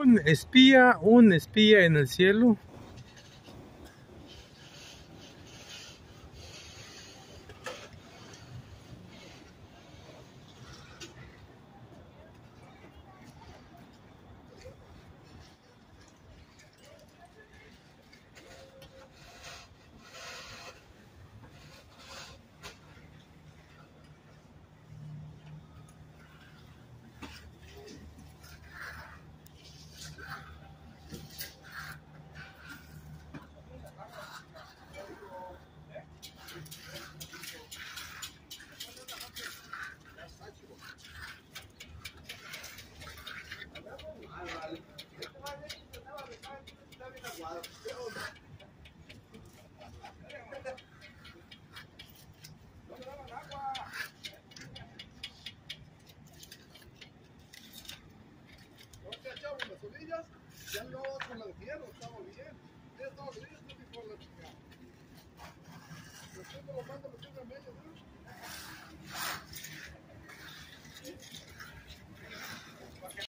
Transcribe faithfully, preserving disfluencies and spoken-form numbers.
un espía, un espía en el cielo. Las orillas, ya no con la de hierro, estamos bien.